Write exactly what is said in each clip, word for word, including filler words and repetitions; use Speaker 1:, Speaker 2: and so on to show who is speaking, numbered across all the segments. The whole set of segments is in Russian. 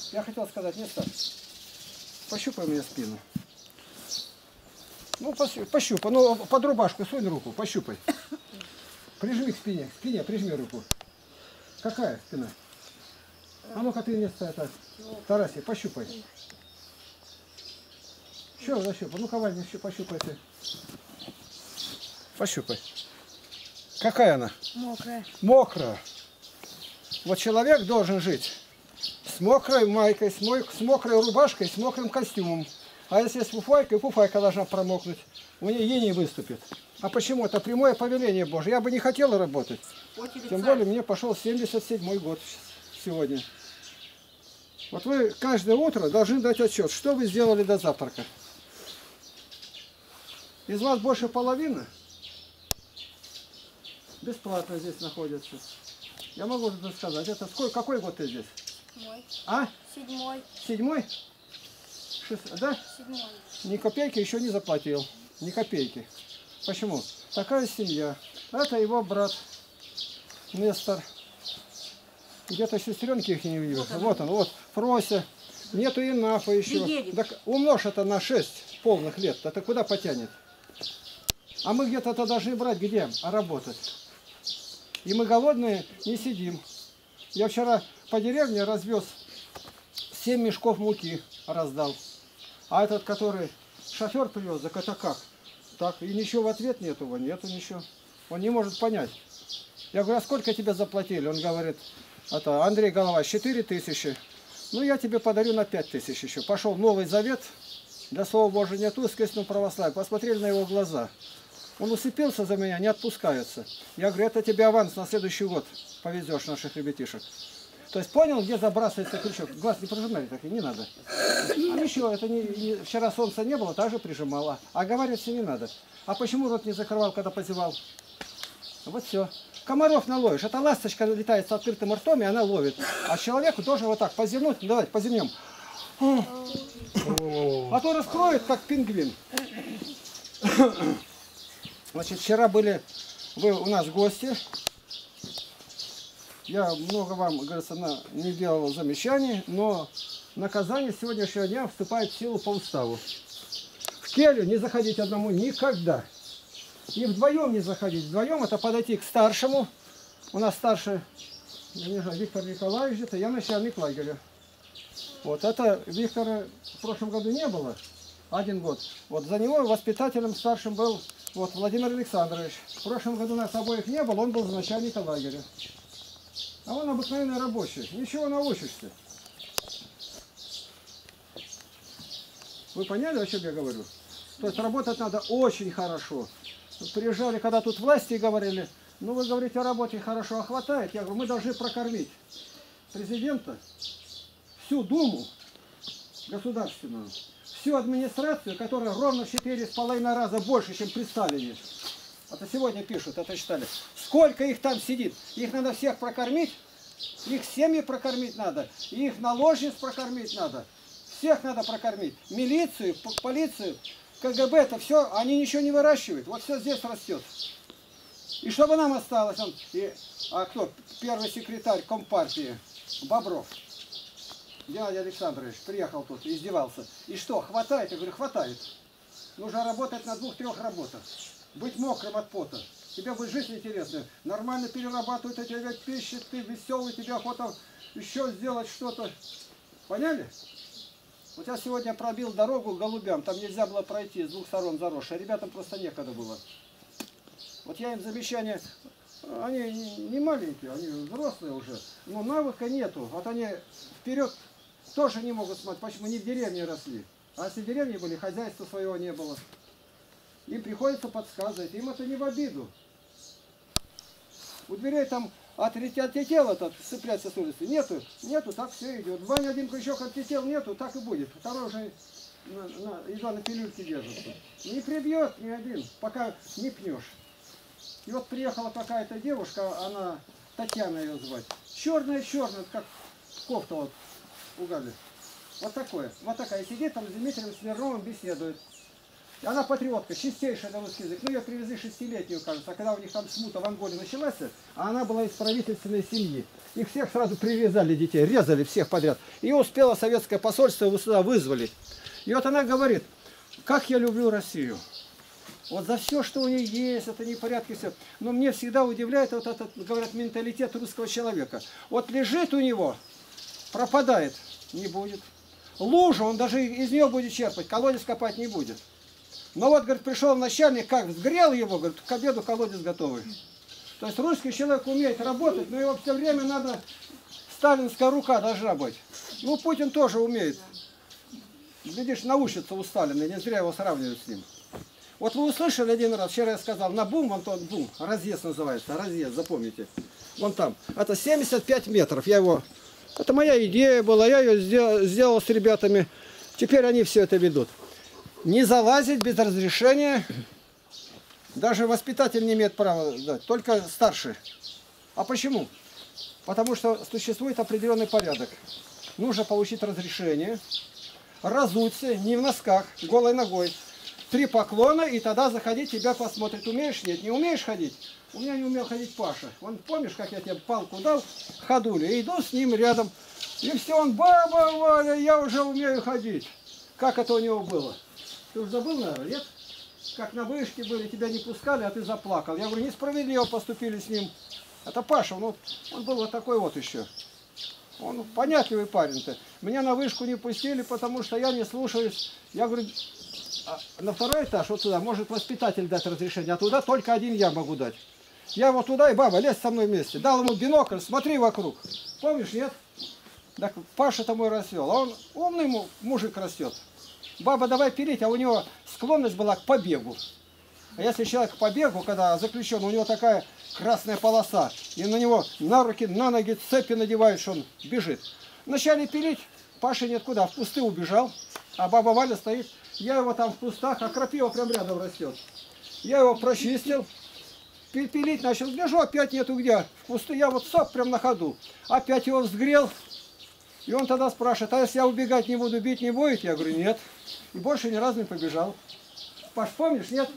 Speaker 1: Я хотел сказать, не ставь. Пощупай мне спину. Ну, пощупай. Ну, под рубашку сунь руку, пощупай. Прижми к спине, к спине прижми руку. Какая спина? А ну-ка ты не ставь так. Тарасик, пощупай. Что защупай? Ну-ка, Ваня, еще пощупайте. Пощупай. Какая она?
Speaker 2: Мокрая.
Speaker 1: Мокрая. Вот человек должен жить с мокрой майкой, с, мой, с мокрой рубашкой, с мокрым костюмом. А если с фуфайкой, фуфайка должна промокнуть. У нее ей не выступит. А почему? Это прямое повеление Божие. Я бы не хотела работать. Тем более мне пошел семьдесят седьмой год сегодня. Вот вы каждое утро должны дать отчет, что вы сделали до завтрака. Из вас больше половины бесплатно здесь находятся. Я могу сказать, это сколько, какой год ты здесь?
Speaker 2: Седьмой.
Speaker 1: А?
Speaker 2: Седьмой.
Speaker 1: Седьмой? Шест... Да?
Speaker 2: Седьмой.
Speaker 1: Ни копейки еще не заплатил. Ни копейки. Почему? Такая семья. Это его брат Нестор. Где-то сестренки их не видел. Вот, вот он, вот. Фрося. Нету и Нафа еще. Так умножь это на шесть полных лет. Это куда потянет? А мы где-то-то должны брать где? А работать. И мы голодные не сидим. Я вчера по деревне развез семь мешков муки, раздал. А этот, который шофер привез, так это как? Так, и ничего в ответ нету, его нету ничего. Он не может понять. Я говорю, а сколько тебе заплатили? Он говорит, это Андрей Головач, четыре тысячи. Ну, я тебе подарю на пять тысяч еще. Пошел Новый Завет, для Слова Божия нету, естественно, православие. Посмотрели на его глаза. Он усыпился за меня, не отпускается. Я говорю, это тебе аванс на следующий год. Повезешь наших ребятишек. То есть понял, где забрасывается крючок? Глаз не прижимай, так и не надо. А ничего, это не, не, вчера солнца не было, также прижимала. А говорить все не надо. А почему рот не закрывал, когда позевал? Вот все. Комаров наловишь. Эта ласточка летает с открытым ртом, и она ловит. А человеку должен вот так позевнуть. Ну, давайте позевнем. А то раскроет, как пингвин. Значит, вчера были вы у нас гости. Я много вам, говорится, на, не делал замечаний, но наказание сегодняшнего дня вступает в силу по уставу. В келью не заходить одному никогда. И вдвоем не заходить. Вдвоем это подойти к старшему. У нас старший, я не знаю, Виктор Николаевич, это я начальник лагеря. Вот это Виктора в прошлом году не было. Один год. Вот за него воспитателем старшим был вот Владимир Александрович. В прошлом году нас обоих не было, он был начальником лагеря. А он обыкновенный рабочий. Ничего научишься. Вы поняли, о чем я говорю? То есть работать надо очень хорошо. Приезжали, когда тут власти говорили, ну вы говорите, работе хорошо, а хватает. Я говорю, мы должны прокормить президента, всю Думу государственную, всю администрацию, которая ровно в четыре с половиной раза больше, чем при Сталине. Это сегодня пишут, это читали. Сколько их там сидит? Их надо всех прокормить, их семьи прокормить надо, их наложниц прокормить надо. Всех надо прокормить. Милицию, полицию, КГБ, это все, они ничего не выращивают. Вот все здесь растет. И чтобы нам осталось, он, и, а кто? Первый секретарь Компартии Бобров. Геннадий Александрович приехал тут, издевался. И что, хватает? Я говорю, хватает. Нужно работать на двух-трех работах. Быть мокрым от пота. Тебе будет жизнь интересная. Нормально перерабатывают, у тебя пища, ты веселый, тебе охота еще сделать что-то. Поняли? Вот я сегодня пробил дорогу к голубям. Там нельзя было пройти, с двух сторон заросшая. Ребятам просто некогда было. Вот я им замечание... Они не маленькие, они взрослые уже. Но навыка нету. Вот они вперед тоже не могут смотреть. Почему? Не в деревне росли. А если в деревне были, хозяйства своего не было. Им приходится подсказывать. Им это не в обиду. У дверей там отлетело, так, цепляться с улицы. Нету, нету, так все идет. Ваня один крючок отлетел, нету, так и будет. Второй уже на, на, едва на пилюльке держится. Не прибьет ни один, пока не пнешь. И вот приехала какая-то девушка, она, Татьяна ее звать. Черная-черная, как кофта вот у Гали. Вот такое. Вот такая сидит, там с Дмитрием Смирновым беседует. Она патриотка, чистейшая на русский язык. Ну, ее привезли шестилетнюю, кажется. А когда у них там смута в Анголе началась, а она была из правительственной семьи. Их всех сразу привязали, детей, резали всех подряд. Ее успело советское посольство, его сюда вызвали. И вот она говорит, как я люблю Россию. Вот за все, что у нее есть, это непорядки, все. Но мне всегда удивляет вот этот, говорят, менталитет русского человека. Вот лежит у него, пропадает, не будет. Лужа, он даже из нее будет черпать, колодец копать не будет. Но вот, говорит, пришел начальник, как сгрел его, говорит, к обеду колодец готовый. То есть русский человек умеет работать, но его все время надо, сталинская рука должна быть. Ну, Путин тоже умеет. Видишь, научится у Сталина, не зря его сравнивают с ним. Вот вы услышали один раз, вчера я сказал, на бум, вон тот бум, разъезд называется, разъезд, запомните. Вон там, это семьдесят пять метров, я его, это моя идея была, я ее сделал, сделал с ребятами, теперь они все это ведут. Не залазить без разрешения, даже воспитатель не имеет права дать, только старший. А почему? Потому что существует определенный порядок. Нужно получить разрешение, разуться, не в носках, голой ногой. Три поклона, и тогда заходить, тебя посмотрит. Умеешь? Нет. Не умеешь ходить? У меня не умел ходить Паша. Он, помнишь, как я тебе палку дал, ходули, и иду с ним рядом. И все, он, баба Валя, я уже умею ходить. Как это у него было? Ты уже забыл, наверное, нет? Как на вышке были, тебя не пускали, а ты заплакал. Я говорю, несправедливо поступили с ним. Это Паша, ну, он был вот такой вот еще. Он понятливый парень-то. Меня на вышку не пустили, потому что я не слушаюсь. Я говорю, а на второй этаж, вот туда, может воспитатель дать разрешение, а туда только один я могу дать. Я вот туда, и баба, лезь со мной вместе. Дал ему бинокль, смотри вокруг. Помнишь, нет? Так Паша-то мой растел, а он умный мужик растет. Баба, давай пилить, а у него склонность была к побегу. А если человек к побегу, когда заключен, у него такая красная полоса, и на него на руки, на ноги цепи надевают, что он бежит. Вначале пилить, Паша нет куда, в кусты убежал, а баба Валя стоит. Я его там в кустах, а крапива прям рядом растет. Я его прочистил, пилить начал, гляжу, опять нету где. В кусты я вот сап прям на ходу. Опять его взгрел. И он тогда спрашивает, а если я убегать не буду, бить не будете? Я говорю, нет. И больше ни разу не побежал. Паш, помнишь, нет?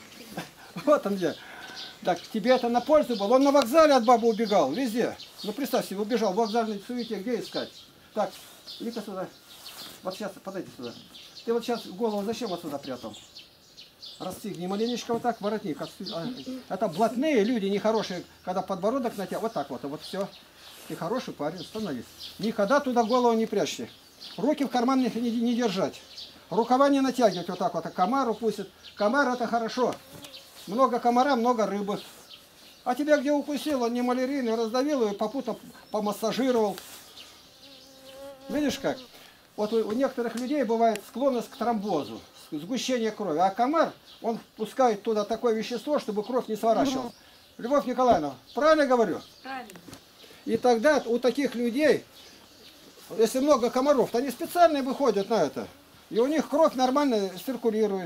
Speaker 1: Вот он где. Так, тебе это на пользу было. Он на вокзале от бабы убегал, везде. Ну, представь себе, убежал в вокзальной суете, где искать? Так, иди-ка сюда. Вот сейчас, подойди сюда. Ты вот сейчас голову зачем вот сюда прятал? Расстегни маленечко вот так, воротник. Это блатные люди, нехорошие, когда подбородок на тебя, вот так вот, и вот все. Ты хороший парень, становись. Никогда туда голову не прячьте. Руки в карман не, не, не держать. Рукава не натягивать вот так вот, а комар укусит. Комар это хорошо. Много комара, много рыбы. А тебя где укусил, он не малярийный, раздавил ее, попутно помассажировал. Видишь как? Вот у, у некоторых людей бывает склонность к тромбозу, сгущение крови. А комар, он впускает туда такое вещество, чтобы кровь не сворачивалась. Любовь Николаевна, правильно говорю?
Speaker 2: Правильно.
Speaker 1: И тогда у таких людей, если много комаров, то они специально выходят на это. И у них кровь нормально циркулирует.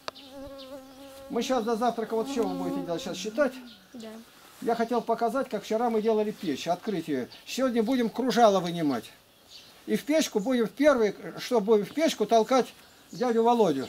Speaker 1: Мы сейчас до завтрака, вот что вы будете делать, сейчас считать?
Speaker 2: Да.
Speaker 1: Я хотел показать, как вчера мы делали печь, открытие. Сегодня будем кружало вынимать. И в печку будем, в первый, что будем в печку толкать дядю Володю.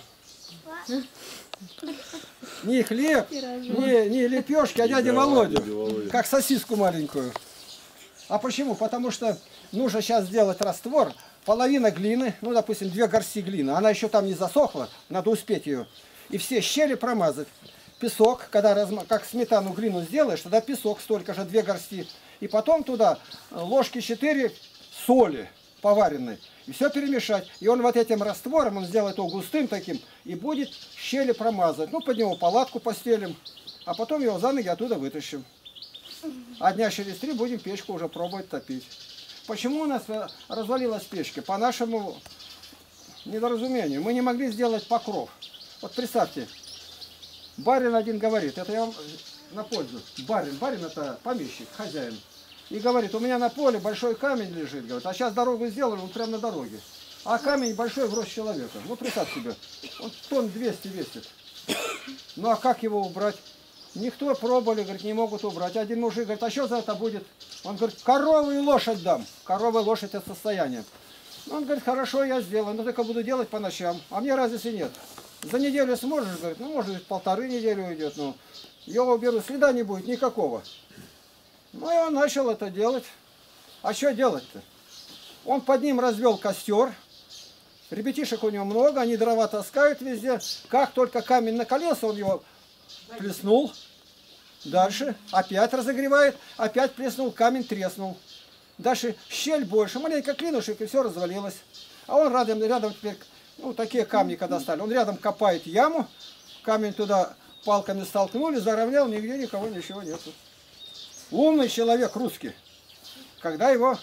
Speaker 1: Не хлеб, не, не лепешки, а дядя Володю. Как сосиску маленькую. А почему? Потому что нужно сейчас сделать раствор. Половина глины, ну, допустим, две горсти глины. Она еще там не засохла, надо успеть ее. И все щели промазать. Песок, когда разма... как сметану глину сделаешь, тогда песок столько же, две горсти. И потом туда ложки четыре соли поваренной. И все перемешать. И он вот этим раствором, он сделает его густым таким, и будет щели промазать. Ну, под него палатку постелим, а потом его за ноги оттуда вытащим. А дня через три будем печку уже пробовать топить. Почему у нас развалилась печка? По нашему недоразумению. Мы не могли сделать покров. Вот представьте, барин один говорит, это я вам на пользу. Барин, барин это помещик, хозяин. И говорит, у меня на поле большой камень лежит, говорит, а сейчас дорогу сделали, он прямо на дороге. А камень большой в рост человека. Ну, представь себе, он тонн двести весит. Ну, а как его убрать? Никто пробовали, говорит, не могут убрать. Один мужик говорит, а что за это будет? Он говорит, корову и лошадь дам. Корова и лошадь это состояние. Он говорит, хорошо, я сделаю, но только буду делать по ночам. А мне разницы нет. За неделю сможешь? Говорит, ну, может быть, полторы недели уйдет, но я уберу, следа не будет никакого. Ну, и он начал это делать. А что делать-то? Он под ним развел костер. Ребятишек у него много, они дрова таскают везде. Как только камень накалился, он его плеснул. Дальше опять разогревает, опять плеснул, камень треснул. Дальше щель больше, маленько клинушек, и все развалилось. А он рядом, рядом теперь, ну, такие камни, когда стали, он рядом копает яму, камень туда палками столкнули, заровнял, нигде никого, ничего нету. Умный человек русский. Когда его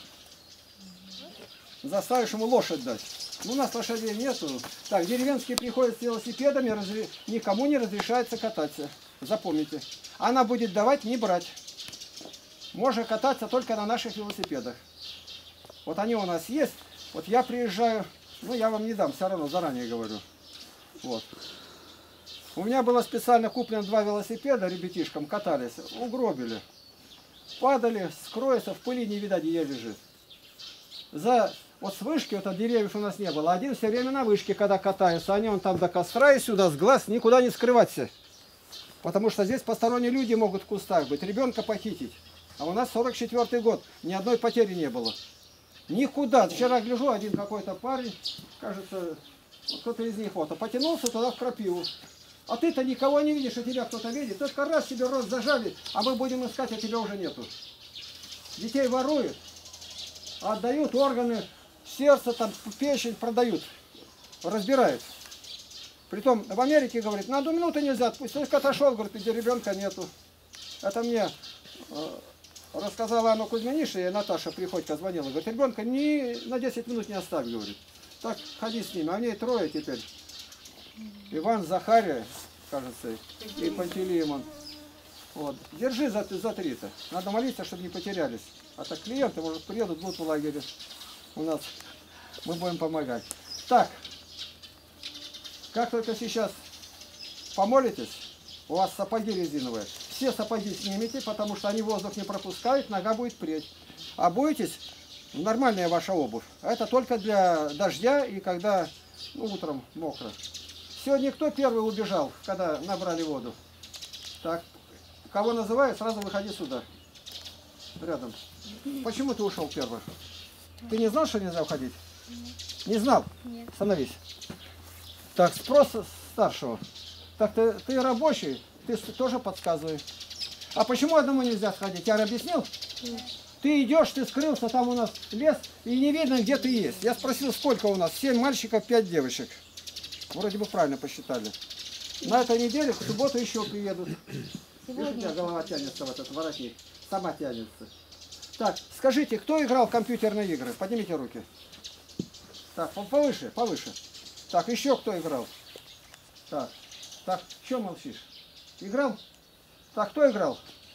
Speaker 1: заставишь ему лошадь дать. Ну, у нас лошадей нету. Так, деревенские приходят с велосипедами, разре... никому не разрешается кататься. Запомните. Она будет давать, не брать. Можно кататься только на наших велосипедах. Вот они у нас есть. Вот я приезжаю, ну, я вам не дам, все равно заранее говорю. Вот. У меня было специально куплено два велосипеда, ребятишкам катались, угробили. Падали, скроется, в пыли не видать, где лежит. За... Вот с вышки, вот от деревьев у нас не было. Один все время на вышке, когда катаются. Они он там до костра и сюда, с глаз, никуда не скрываться. Потому что здесь посторонние люди могут в кустах быть. Ребенка похитить. А у нас сорок четвёртый год. Ни одной потери не было. Никуда. Вчера гляжу, один какой-то парень, кажется, вот кто-то из них вот, потянулся туда в крапиву. А ты-то никого не видишь, а тебя кто-то видит. Только раз тебе рот зажали, а мы будем искать, а тебя уже нету. Детей воруют, отдают органы, сердце, там, печень продают, разбирают. Притом в Америке, говорит, на одну минуту нельзя отпустить. Только отошел, говорит, где ребенка нету. Это мне э, рассказала Анна Кузьминиша, и Наташа Приходько звонила. Говорит, ребенка ни на десять минут не оставь, говорит. Так, ходи с ними. А в ней трое теперь. Иван, Захария, кажется, и Пантелеймон. Вот. Держи за, за три-то. Надо молиться, чтобы не потерялись. А так клиенты, может, приедут, будут в лагере. У нас мы будем помогать. Так, как только сейчас помолитесь, у вас сапоги резиновые. Все сапоги снимите, потому что они воздух не пропускают, нога будет преть. А бойтесь, нормальная ваша обувь. Это только для дождя и когда ну, утром мокро. Сегодня кто первый убежал, когда набрали воду? Так, кого называют, сразу выходи сюда. Рядом. Почему ты ушел первый? Ты не знал, что нельзя уходить? Нет. Не знал? Нет. Становись. Так, спрос старшего. Так, ты, ты рабочий, ты тоже подсказывай. А почему одному нельзя сходить? Я объяснил? Нет. Ты идешь, ты скрылся, там у нас лес, и не видно, где ты есть. Я спросил, сколько у нас? Семь мальчиков, пять девочек. Вроде бы правильно посчитали. На этой неделе, в субботу еще приедут. Видишь, у тебя голова тянется, вот этот воротник. Сама тянется. Так, скажите, кто играл в компьютерные игры? Поднимите руки. Так, повыше, повыше. Так, еще кто играл? Так, так, что молчишь? Играл? Так, кто играл?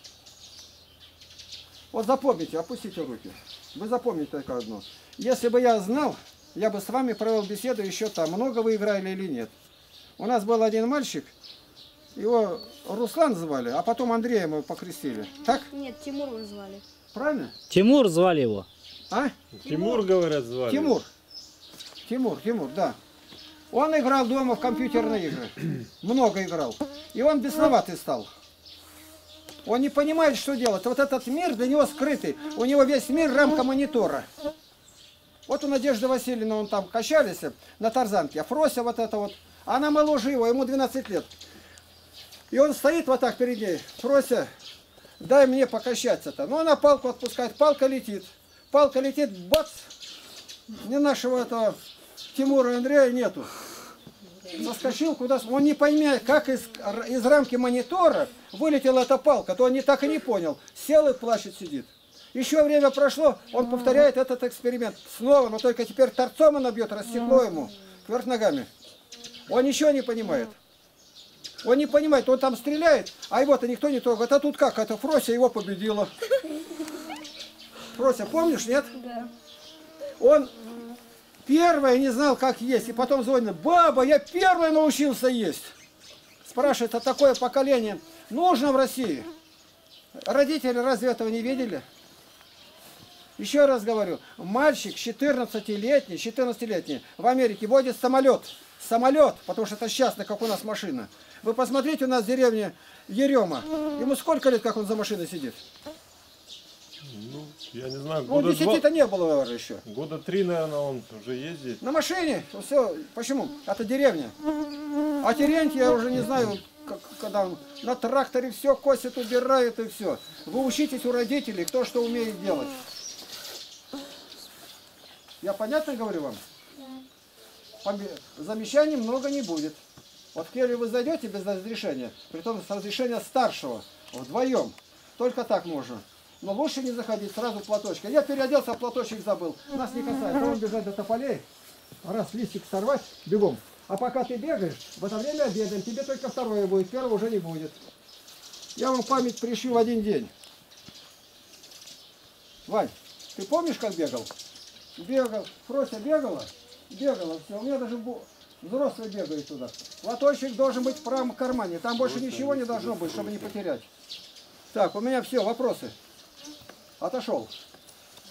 Speaker 1: Вот запомните, опустите руки. Вы запомните только одно. Если бы я знал, я бы с вами провел беседу еще там, много вы играли или нет. У нас был один мальчик, его Руслан звали, а потом Андреем его покрестили. Так?
Speaker 2: Нет, Тимур его звали.
Speaker 1: Правильно?
Speaker 3: Тимур звали его.
Speaker 1: А?
Speaker 4: Тимур, говорят, звали.
Speaker 1: Тимур. Тимур, Тимур, да. Он играл дома в компьютерные игры. Много играл. И он бесноватый стал. Он не понимает, что делать. Вот этот мир для него скрытый. У него весь мир рамка монитора. Вот у Надежды Васильевны, он там качались на тарзанке. А Фрося вот это вот. Она моложе его, ему двенадцать лет. И он стоит вот так перед ней. Фрося, дай мне покачаться-то. Ну, она палку отпускает, палка летит. Палка летит, бац! Не нашего этого Тимура и Андрея нету. Заскочил куда. Он не поймет, как из, из рамки монитора вылетела эта палка, то он не так и не понял. Сел и плачет, сидит. Еще время прошло, он повторяет этот эксперимент. Снова, но только теперь торцом он бьет, рассекло ему, кверх ногами. Он ничего не понимает. Он не понимает, он там стреляет, а его-то никто не трогает. А тут как? Это Фрося его победила. Фрося, помнишь, нет?
Speaker 2: Да.
Speaker 1: Он первый не знал, как есть. И потом звонит: баба, я первый научился есть. Спрашивает, а такое поколение нужно в России? Родители разве этого не видели? Еще раз говорю, мальчик четырнадцатилетний, четырнадцатилетний в Америке водит самолет. Самолет, потому что это частно, как у нас машина. Вы посмотрите, у нас в деревне Ерема. Ему сколько лет, как он за машиной сидит?
Speaker 2: Ну, я не знаю,
Speaker 1: Ну, десяти-то не было уже еще.
Speaker 2: Года три, наверное, он уже ездит.
Speaker 1: На машине. Все. Почему? Это деревня. А Терентий, я уже не знаю, как, когда он на тракторе все косит, убирает и все. Вы учитесь у родителей, кто что умеет делать. Я понятно говорю вам? Замечаний много не будет. Вот в келью вы зайдете без разрешения, притом с разрешения старшего, вдвоем. Только так можно. Но лучше не заходить сразу в платочек. Я переоделся, а платочек забыл. Нас не касается. Он бежать до тополей, раз листик сорвать, бегом. А пока ты бегаешь, в это время обедаем. Тебе только второе будет, первого уже не будет. Я вам память пришью в один день. Вань, ты помнишь, как бегал? Бегал. Фрося бегала? Бегала. Все. У меня даже взрослый бегает туда. Платочек должен быть в правом кармане. Там больше ничего не должно быть, чтобы не потерять. Так, у меня все, вопросы. Отошел.